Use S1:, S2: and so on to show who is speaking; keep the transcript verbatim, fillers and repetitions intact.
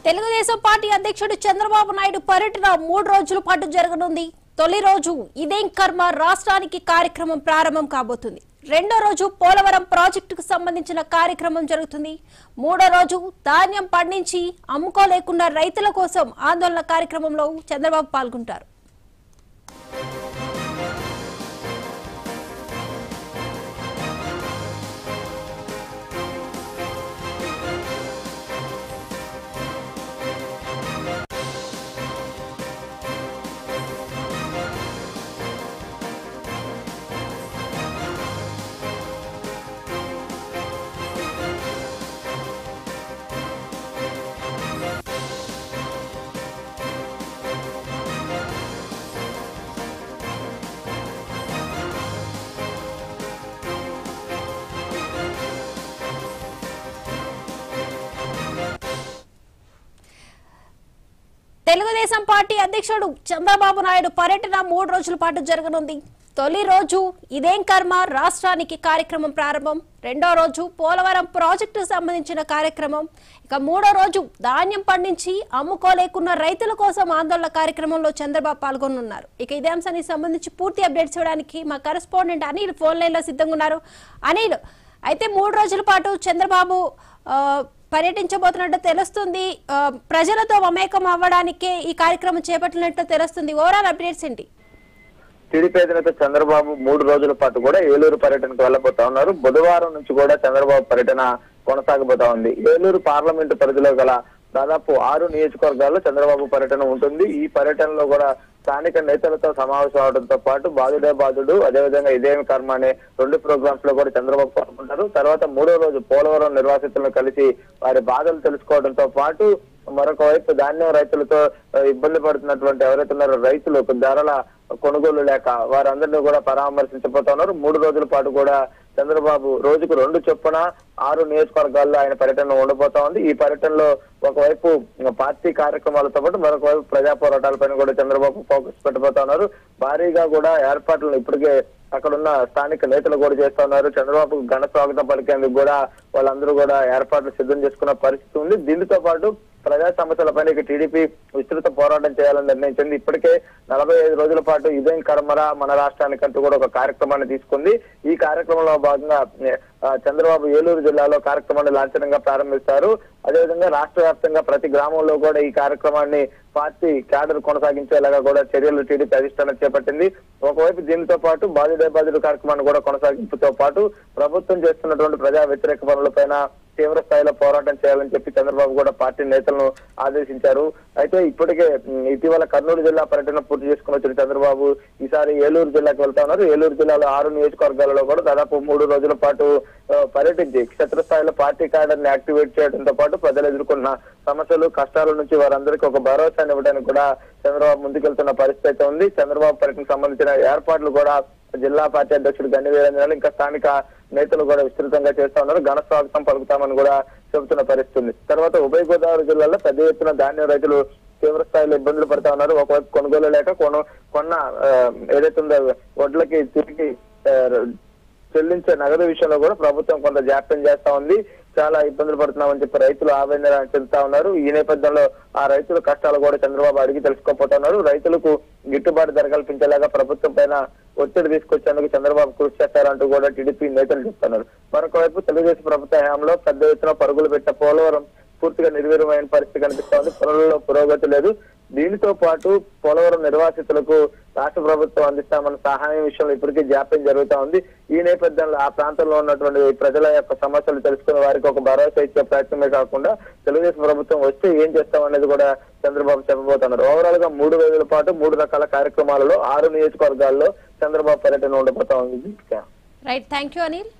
S1: Telugu Desam party అధ్యక్షుడు చంద్రబాబు నాయుడు పర్యటన మూడు రోజుల పాటు జరగనుంది. తొలి రోజు ఇదేం కర్మ రాష్ట్రానికి కార్యక్రమం ప్రారంభం కాబోతుంది. రెండో రోజు పోలవరం ప్రాజెక్టుకు సంబంధించిన కార్యక్రమం జరుగుతుంది. మూడో రోజు ధాన్యం పండించి అమ్ముకోలేకున్న రైతుల కోసం ఆందోళన కార్యక్రమంలో చంద్రబాబు పాల్గొంటారు. తెలుగుదేశం పార్టీ అధ్యక్షుడు చంద్రబాబు నాయుడు పర్యటన మూడు రోజుల పాటు జరగనుంది. తొలి రోజు ఇదేం కర్మ రాష్ట్రానికి కార్యక్రమం ప్రారంభం. రెండో రోజు పోలవరం ప్రాజెక్టు సంబంధించిన కార్యక్రమం. ఇక మూడో రోజు ధాన్యం పండించి అమ్ముకోలేకున్న రైతుల కోసం ఆందోళన కార్యక్రమంలో చంద్రబాబు పాల్గొనున్నారు. ఇక ఇదే అంశానికి సంబంధించి పూర్తి అప్డేట్స్ ఇవ్వడానికి మా కరెస్పాండెంట్ అనిల్ ఫోన్ లైన్ లో సిద్ధంగా ఉన్నారు. అనిల్, అయితే మూడు రోజుల పాటు చంద్రబాబు పర్యటించబోతున్నట్టు తెలుస్తుంది. ప్రజలతో మమేకం అవ్వడానికే ఈ కార్యక్రమం చేపట్టినట్టు తెలుస్తుంది. ఓవరాల్ అప్డేట్స్ ఏంటి?
S2: టీడీపీ అధినేత చంద్రబాబు మూడు రోజుల పాటు కూడా ఏలూరు పర్యటనకు వెళ్లబోతా ఉన్నారు. బుధవారం నుంచి కూడా చంద్రబాబు పర్యటన కొనసాగబోతా ఉంది. ఏలూరు పార్లమెంటు పరిధిలో గల దాదాపు ఆరు నియోజకవర్గాల్లో చంద్రబాబు పర్యటన ఉంటుంది. ఈ పర్యటనలో కూడా స్థానిక నేతలతో సమావేశం అవడంతో పాటు బాధుడే బాధుడు, అదేవిధంగా ఇదేమి కర్మ అనే రెండు ప్రోగ్రామ్స్ లో కూడా చంద్రబాబు పాల్గొంటారు. తర్వాత మూడో రోజు పోలవరం నిర్వాసితులను కలిసి వారి బాధలు తెలుసుకోవడంతో పాటు మరొక వైపు ధాన్యం రైతులతో ఇబ్బంది పడుతున్నటువంటి ఎవరైతే ఉన్నారో రైతులు ధరల కొనుగోలు లేక వారందరినీ కూడా పరామర్శించబోతా ఉన్నారు. మూడు రోజుల పాటు కూడా చంద్రబాబు రోజుకు రెండు చొప్పున ఆరు నియోజకవర్గాల్లో ఆయన పర్యటన ఉండబోతా ఉంది. ఈ పర్యటనలో ఒకవైపు పార్టీ కార్యక్రమాలతో పాటు మరొక వైపు ప్రజా పోరాటాలపైన కూడా చంద్రబాబు ఫోకస్ పెట్టబోతా ఉన్నారు. భారీగా కూడా ఏర్పాట్లను ఇప్పటికే అక్కడున్న స్థానిక నేతలు కూడా చేస్తా ఉన్నారు. చంద్రబాబు ఘన స్వాగతం పలికేందుకు కూడా వాళ్ళందరూ కూడా ఏర్పాట్లు సిద్ధం చేసుకున్న పరిస్థితి ఉంది. దీనితో పాటు ప్రజా సమస్యలపైన ఇక టీడీపీ విస్తృత పోరాటం చేయాలని నిర్ణయించింది. ఇప్పటికే నలభై ఐదు రోజుల పాటు ఇదేం కర్మరా మన రాష్ట్రానికంటూ కూడా ఒక కార్యక్రమాన్ని తీసుకుంది. ఈ కార్యక్రమంలో భాగంగా చంద్రబాబు ఏలూరు జిల్లాలో కార్యక్రమాన్ని లాంఛనంగా ప్రారంభిస్తారు. అదేవిధంగా రాష్ట్ర వ్యాప్తంగా ప్రతి గ్రామంలో కూడా ఈ కార్యక్రమాన్ని పార్టీ క్యాడర్ కొనసాగించేలాగా కూడా చర్యలు టీడీపీ అధిష్టానం చేపట్టింది. ఒకవైపు దీనితో పాటు బాధిడే బాధితుల కార్యక్రమాన్ని కూడా కొనసాగింపుతో పాటు ప్రభుత్వం చేస్తున్నటువంటి ప్రజా వ్యతిరేక పనులపైన తీవ్ర స్థాయిలో పోరాటం చేయాలని చెప్పి చంద్రబాబు కూడా పార్టీ నేతలను ఆదేశించారు. అయితే ఇప్పటికే ఇటీవల కర్నూలు జిల్లా పర్యటన పూర్తి చేసుకుని వచ్చిన చంద్రబాబు ఈసారి ఏలూరు జిల్లాకు వెళ్తా ఉన్నారు. ఏలూరు జిల్లాలో ఆరు నియోజకవర్గాలలో కూడా దాదాపు మూడు రోజుల పాటు పర్యటించి క్షేత్రస్థాయిలో పార్టీ క్యాడర్ ని యాక్టివేట్ చేయడంతో పాటు ప్రజలు ఎదుర్కొన్న సమస్యలు కష్టాల నుంచి వారందరికీ ఒక భరోసాని ఇవ్వడానికి కూడా చంద్రబాబు ముందుకెళ్తున్న పరిస్థితి అయితే ఉంది. చంద్రబాబు పర్యటనకు సంబంధించిన ఏర్పాట్లు కూడా జిల్లా పార్టీ అధ్యక్షుడు గండి వీరేంద్రనాథ్ ఇంకా స్థానిక నేతలు కూడా విస్తృతంగా చేస్తా ఉన్నారు. ఘన స్వాగతం పలుకుతామని కూడా చెబుతున్న పరిస్థితి. తర్వాత ఉభయ గోదావరి జిల్లాలో పెద్ద ఎత్తున ధాన్యం రైతులు తీవ్ర స్థాయిలో ఇబ్బందులు పడతా ఉన్నారు. ఒకవైపు కొనుగోలు లేక కొను కొన్న ఏదైతే ఉందో వడ్లకి తిరిగి చెల్లించే నగదు విషయంలో కూడా ప్రభుత్వం కొంత జాప్యం చేస్తా ఉంది. చాలా ఇబ్బందులు పడుతున్నామని చెప్పి రైతులు ఆవేదన చెందుతా ఉన్నారు. ఈ నేపథ్యంలో ఆ రైతుల కష్టాలు కూడా చంద్రబాబు అడిగి తెలుసుకోపోతున్నారు. రైతులకు గిట్టుబాటు ధర కల్పించేలాగా ప్రభుత్వం పైన ఒత్తిడి తీసుకొచ్చేందుకు చంద్రబాబు కృషి చేస్తారంటూ కూడా టీడీపీ నేతలు చెప్తున్నారు. మరొక వైపు తెలుగుదేశం ప్రభుత్వ హయాంలో పెద్ద ఎత్తున పరుగులు పెట్టిన పోలవరం పూర్తిగా నిర్వీర్యమైన పరిస్థితి కనిపిస్తా ఉంది. పనులలో పురోగతి లేదు. దీనితో పాటు పోలవరం నిర్వాసితులకు రాష్ట్ర ప్రభుత్వం అందిస్తామన్న సహాయం విషయంలో ఇప్పటికీ జాప్యం జరుగుతా ఉంది. ఈ నేపథ్యంలో ఆ ప్రాంతంలో ఉన్నటువంటి ప్రజల యొక్క సమస్యలు తెలుసుకునే వారికి ఒక భరోసా ఇచ్చే ప్రయత్నమే కాకుండా తెలుగుదేశం ప్రభుత్వం వస్తే ఏం చేస్తామనేది కూడా చంద్రబాబు చెప్పబోతున్నారు. ఓవరాల్ గా మూడు రోజుల పాటు మూడు రకాల కార్యక్రమాలలో ఆరు నియోజకవర్గాల్లో చంద్రబాబు పర్యటన ఉండబోతా ఉంది.
S1: Right, thank you Anil.